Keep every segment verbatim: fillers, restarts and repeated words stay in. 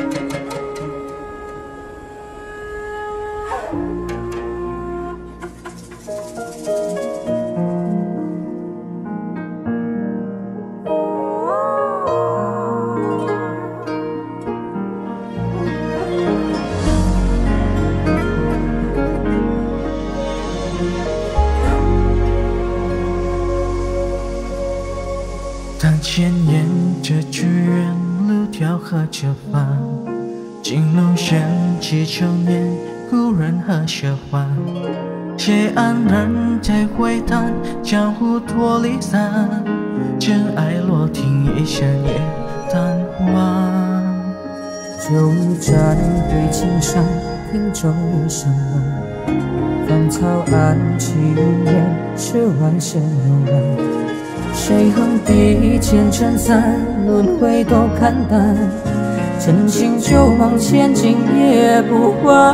当前沿着剧院路条和着帆，金龙掀起成年故人和奢欢，谁安然在回荡，江湖脱离散，真爱落听一声也淡忘。 旧日站对青山，听骤雨声闻，芳草暗起云烟，世外线悠然。谁横笔千尘散，轮回多看淡，真情旧梦千金也不换。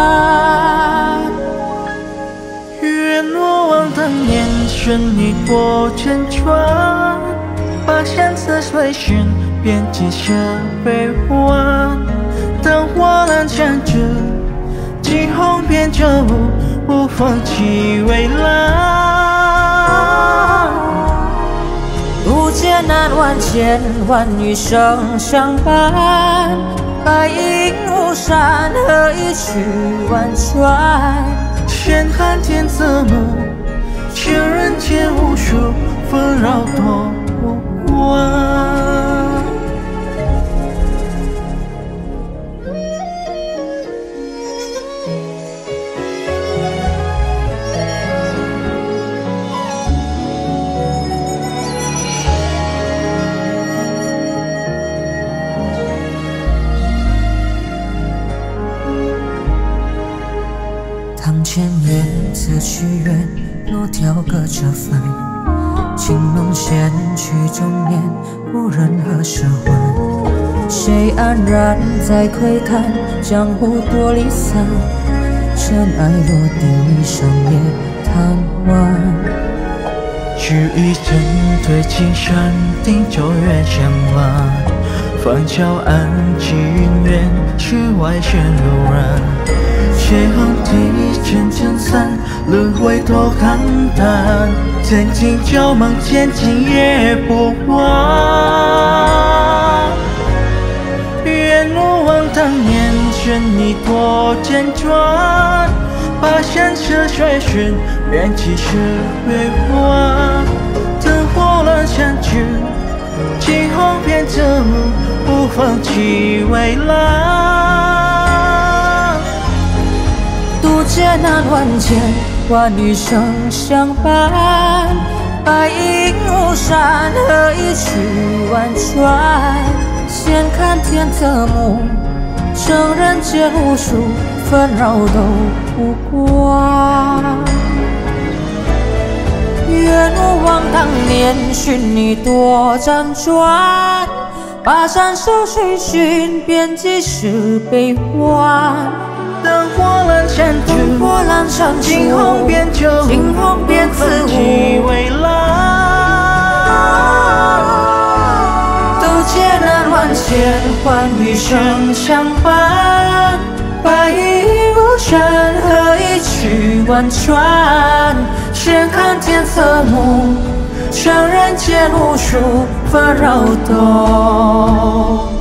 愿我望当年顺你过沉船，把山色随寻，遍及社悲欢。灯火阑珊着，惊鸿遍旧，不放弃蔚蓝。 渡劫难万千，万余生相伴。白银巫山，何以去万川？ 闲看天色暮，情人间无数纷扰多无关。 堂前院此去远，路条隔着帆。青龙掀去中年，故人何时还？谁安然在窥探，江湖多离散。尘埃落定一生也贪玩。 聚一针对青山，定昼月相伴。芳草暗起云烟，世外线悠然。谁横笛沉沉散，轮回多看淡。曾经旧梦千金也不换。愿我望当年顺你多辗转，把山涉水寻，遍及世悲欢。灯火阑珊着，惊鸿遍旧，不放弃蔚蓝。 渡劫难万千，万余生相伴。白银巫山，何以去万川？闲看天色暮，成人间无数纷扰都不关。愿我望当年寻你多辗转，把山涉水寻，遍及世悲欢。 灯火阑珊处， 灯火阑珊处， 惊鸿遍旧， 惊鸿遍此物。 蔚蓝。 渡劫难万千，万余生相伴。白银巫山，何以去万川？闲看天色暮，成人间无数纷扰都